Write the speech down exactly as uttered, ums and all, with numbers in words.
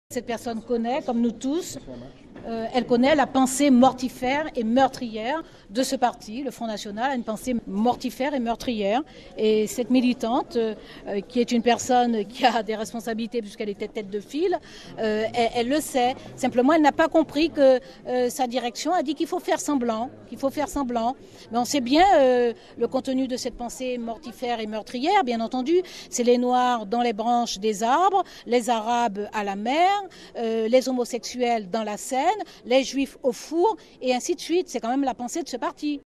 Cette personne connaît, comme nous tous, euh, elle connaît la pensée mortifère et meurtrière de ce parti. Le Front National a une pensée mortifère et meurtrière. Et cette militante, euh, qui est une personne qui a des responsabilités puisqu'elle était tête de file, euh, elle, elle le sait. Simplement, elle n'a pas compris que euh, sa direction a dit qu'il faut faire semblant, qu'il faut faire semblant. Mais on sait bien euh, le contenu de cette pensée mortifère et meurtrière, bien entendu. C'est les Noirs dans les branches des arbres, les Arabes à la mer, euh, les homosexuels dans la Seine, les Juifs au four, et ainsi de suite. C'est quand même la pensée de ce parti.